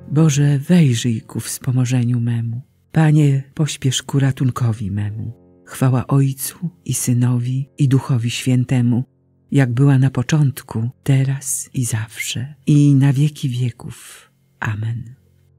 Boże, wejrzyj ku wspomożeniu memu. Panie, pośpiesz ku ratunkowi memu. Chwała Ojcu i Synowi i Duchowi Świętemu, jak była na początku, teraz i zawsze, i na wieki wieków. Amen.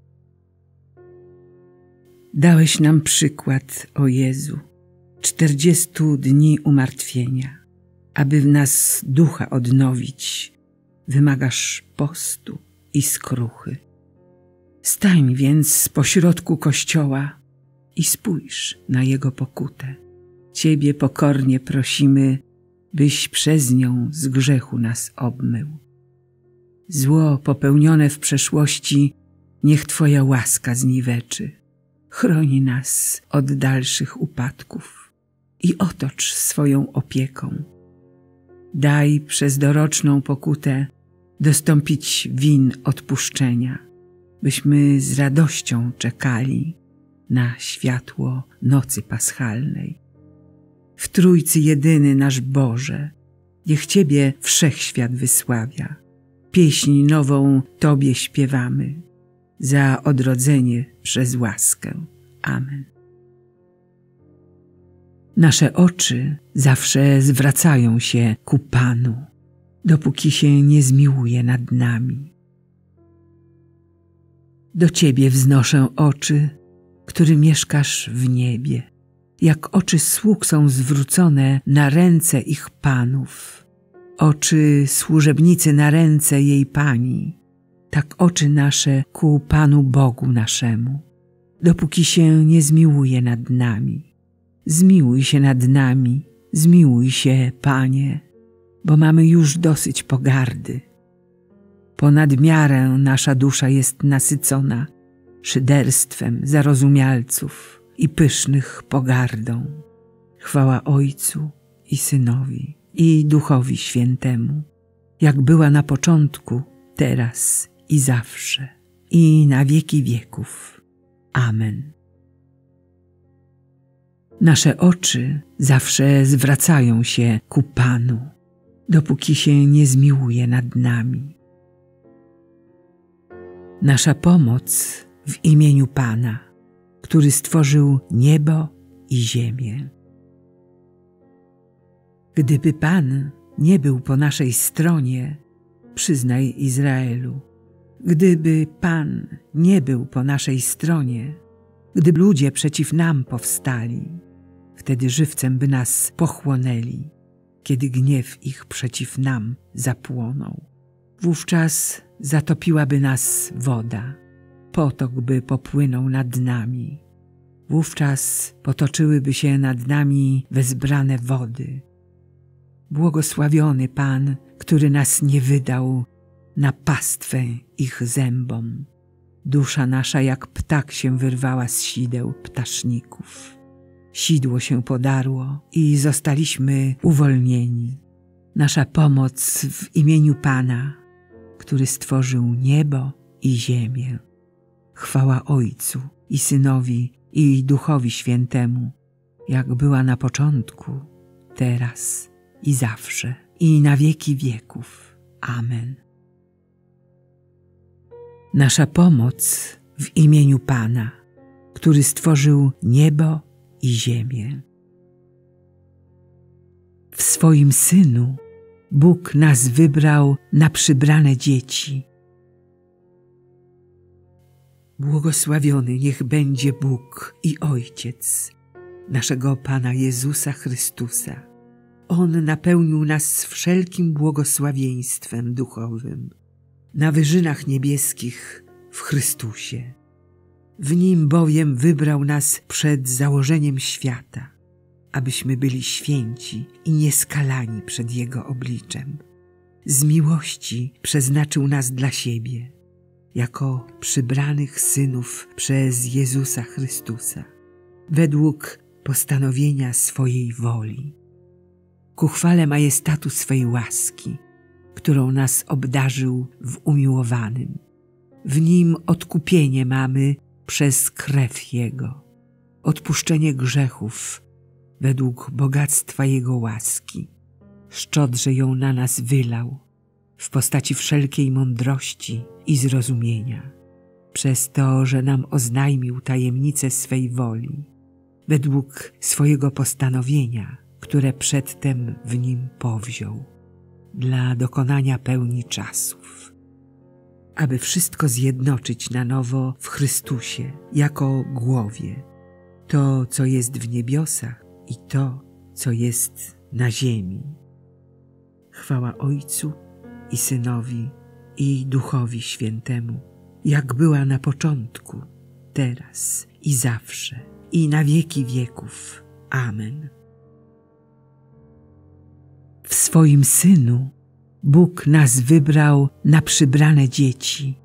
Dałeś nam przykład, o Jezu, 40 dni umartwienia. Aby w nas ducha odnowić, wymagasz postu i skruchy. Stań więc pośrodku Kościoła i spójrz na Jego pokutę. Ciebie pokornie prosimy, byś przez nią z grzechu nas obmył. Zło popełnione w przeszłości niech Twoja łaska zniweczy. Chroni nas od dalszych upadków i otocz swoją opieką. Daj przez doroczną pokutę dostąpić win odpuszczenia, byśmy z radością czekali na światło nocy paschalnej. W Trójcy jedyny nasz Boże, niech Ciebie wszechświat wysławia. Pieśń nową Tobie śpiewamy, za odrodzenie przez łaskę. Amen. Nasze oczy zawsze zwracają się ku Panu, dopóki się nie zmiłuje nad nami. Do Ciebie wznoszę oczy, który mieszkasz w niebie. Jak oczy sług są zwrócone na ręce ich panów, oczy służebnicy na ręce jej pani, tak oczy nasze ku Panu Bogu naszemu, dopóki się nie zmiłuje nad nami. Zmiłuj się nad nami, zmiłuj się, Panie, bo mamy już dosyć pogardy. Ponad miarę nasza dusza jest nasycona szyderstwem zarozumialców i pysznych pogardą. Chwała Ojcu i Synowi i Duchowi Świętemu, jak była na początku, teraz i zawsze, i na wieki wieków. Amen. Nasze oczy zawsze zwracają się ku Panu, dopóki się nie zmiłuje nad nami. Nasza pomoc w imieniu Pana, który stworzył niebo i ziemię. Gdyby Pan nie był po naszej stronie, przyznaj Izraelu, gdyby Pan nie był po naszej stronie, gdyby ludzie przeciw nam powstali, wtedy żywcem by nas pochłonęli, kiedy gniew ich przeciw nam zapłonął. Wówczas zatopiłaby nas woda, potok by popłynął nad nami. Wówczas potoczyłyby się nad nami wezbrane wody. Błogosławiony Pan, który nas nie wydał na pastwę ich zębom. Dusza nasza jak ptak się wyrwała z sideł ptaszników. Sidło się podarło i zostaliśmy uwolnieni. Nasza pomoc w imieniu Pana, który stworzył niebo i ziemię. Chwała Ojcu i Synowi i Duchowi Świętemu, jak była na początku, teraz i zawsze, i na wieki wieków. Amen. Nasza pomoc w imieniu Pana, który stworzył niebo i ziemię. W swoim Synu Bóg nas wybrał na przybrane dzieci. Błogosławiony niech będzie Bóg i Ojciec naszego Pana Jezusa Chrystusa. On napełnił nas wszelkim błogosławieństwem duchowym na wyżynach niebieskich w Chrystusie. W Nim bowiem wybrał nas przed założeniem świata, abyśmy byli święci i nieskalani przed Jego obliczem. Z miłości przeznaczył nas dla siebie, jako przybranych synów przez Jezusa Chrystusa, według postanowienia swojej woli, ku chwale majestatu swej łaski, którą nas obdarzył w umiłowanym. W Nim odkupienie mamy przez krew Jego, odpuszczenie grzechów według bogactwa Jego łaski. Szczodrze ją na nas wylał w postaci wszelkiej mądrości i zrozumienia, przez to, że nam oznajmił tajemnicę swej woli, według swojego postanowienia, które przedtem w nim powziął, dla dokonania pełni czasów, aby wszystko zjednoczyć na nowo w Chrystusie jako głowie, to, co jest w niebiosach i to, co jest na ziemi. Chwała Ojcu i Synowi i Duchowi Świętemu, jak była na początku, teraz i zawsze, i na wieki wieków. Amen. W swoim Synu Bóg nas wybrał na przybrane dzieci.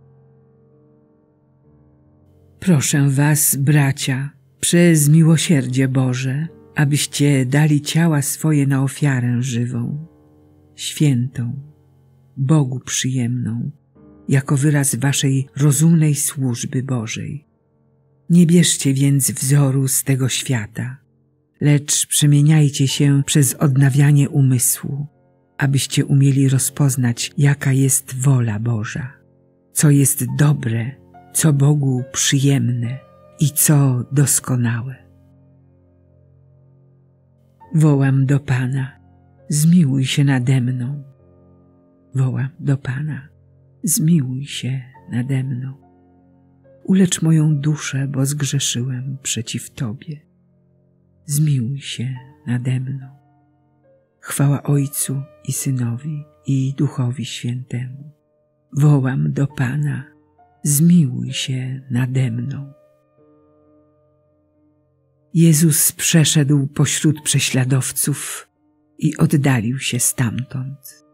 Proszę was, bracia, przez miłosierdzie Boże, abyście dali ciała swoje na ofiarę żywą, świętą, Bogu przyjemną, jako wyraz waszej rozumnej służby Bożej. Nie bierzcie więc wzoru z tego świata, lecz przemieniajcie się przez odnawianie umysłu, abyście umieli rozpoznać, jaka jest wola Boża, co jest dobre, co Bogu przyjemne i co doskonałe. Wołam do Pana, zmiłuj się nade mną. Wołam do Pana, zmiłuj się nade mną. Ulecz moją duszę, bo zgrzeszyłem przeciw Tobie. Zmiłuj się nade mną. Chwała Ojcu i Synowi i Duchowi Świętemu. Wołam do Pana, zmiłuj się nade mną. Jezus przeszedł pośród prześladowców i oddalił się stamtąd.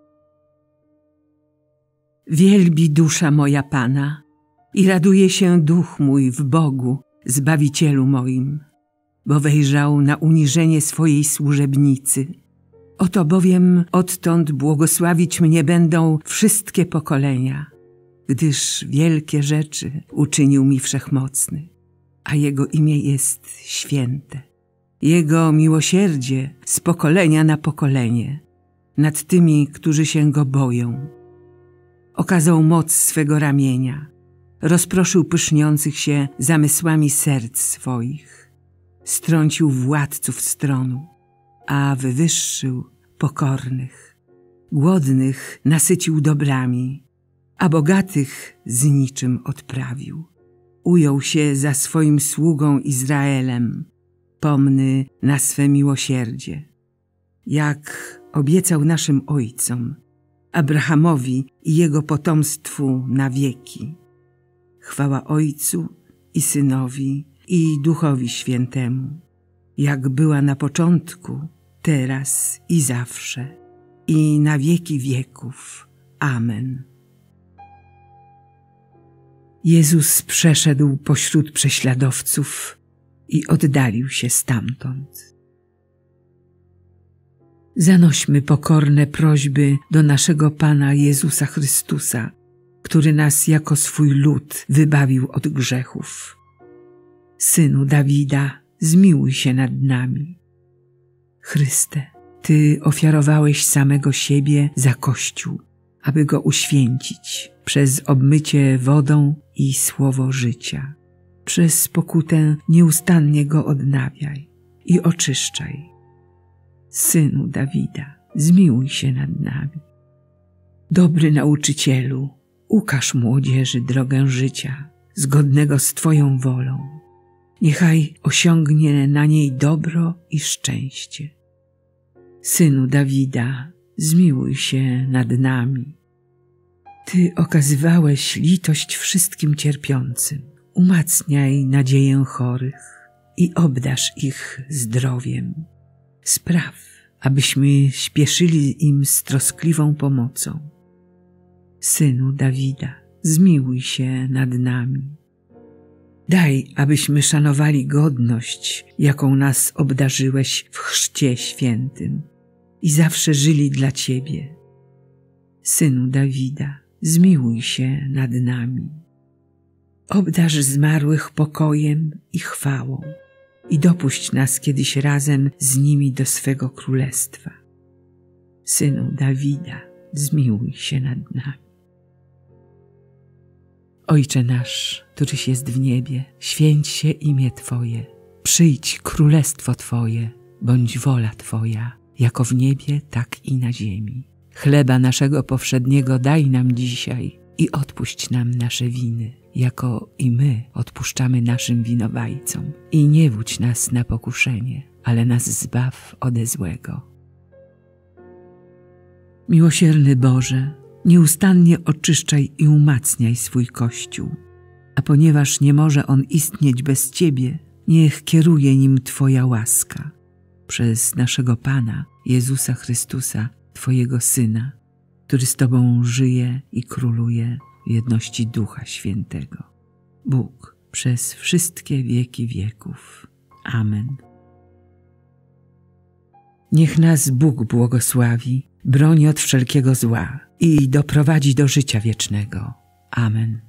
Wielbi dusza moja Pana i raduje się duch mój w Bogu, Zbawicielu moim, bo wejrzał na uniżenie swojej służebnicy. Oto bowiem odtąd błogosławić mnie będą wszystkie pokolenia, gdyż wielkie rzeczy uczynił mi Wszechmocny, a Jego imię jest święte. Jego miłosierdzie z pokolenia na pokolenie nad tymi, którzy się Go boją. Okazał moc swego ramienia, rozproszył pyszniących się zamysłami serc swoich, strącił władców stronu, a wywyższył pokornych. Głodnych nasycił dobrami, a bogatych z niczym odprawił. Ujął się za swoim sługą Izraelem, pomny na swe miłosierdzie, jak obiecał naszym ojcom, Abrahamowi i jego potomstwu na wieki. Chwała Ojcu i Synowi i Duchowi Świętemu, jak była na początku, teraz i zawsze, i na wieki wieków. Amen. Jezus przeszedł pośród prześladowców i oddalił się stamtąd. Zanośmy pokorne prośby do naszego Pana Jezusa Chrystusa, który nas jako swój lud wybawił od grzechów. Synu Dawida, zmiłuj się nad nami. Chryste, Ty ofiarowałeś samego siebie za Kościół, aby go uświęcić przez obmycie wodą i słowo życia. Przez pokutę nieustannie go odnawiaj i oczyszczaj. Synu Dawida, zmiłuj się nad nami. Dobry nauczycielu, ukaż młodzieży drogę życia, zgodnego z Twoją wolą. Niechaj osiągnie na niej dobro i szczęście. Synu Dawida, zmiłuj się nad nami. Ty okazywałeś litość wszystkim cierpiącym. Umacniaj nadzieję chorych i obdarz ich zdrowiem. Spraw, abyśmy śpieszyli im z troskliwą pomocą. Synu Dawida, zmiłuj się nad nami. Daj, abyśmy szanowali godność, jaką nas obdarzyłeś w chrzcie świętym i zawsze żyli dla Ciebie. Synu Dawida, zmiłuj się nad nami. Obdarz zmarłych pokojem i chwałą i dopuść nas kiedyś razem z nimi do swego królestwa. Synu Dawida, zmiłuj się nad nami. Ojcze nasz, któryś jest w niebie, święć się imię Twoje. Przyjdź królestwo Twoje, bądź wola Twoja, jako w niebie, tak i na ziemi. Chleba naszego powszedniego daj nam dzisiaj i odpuść nam nasze winy, jako i my odpuszczamy naszym winowajcom. I nie wódź nas na pokuszenie, ale nas zbaw ode złego. Miłosierny Boże, nieustannie oczyszczaj i umacniaj swój Kościół, a ponieważ nie może on istnieć bez Ciebie, niech kieruje nim Twoja łaska. Przez naszego Pana, Jezusa Chrystusa, Twojego Syna, który z Tobą żyje i króluje w jedności Ducha Świętego. Bóg przez wszystkie wieki wieków. Amen. Niech nas Bóg błogosławi, broni od wszelkiego zła i doprowadzi do życia wiecznego. Amen.